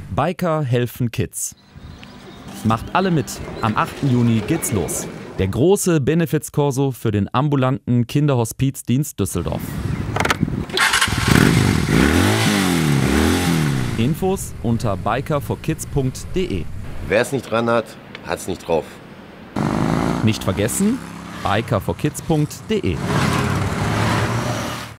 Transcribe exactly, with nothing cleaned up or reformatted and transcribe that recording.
Biker helfen Kids. Macht alle mit. Am achten Juni geht's los. Der große Benefizkorso für den ambulanten Kinderhospizdienst Düsseldorf. Infos unter biker for kids punkt de. Wer es nicht dran hat, hat's nicht drauf. Nicht vergessen, biker for kids punkt de.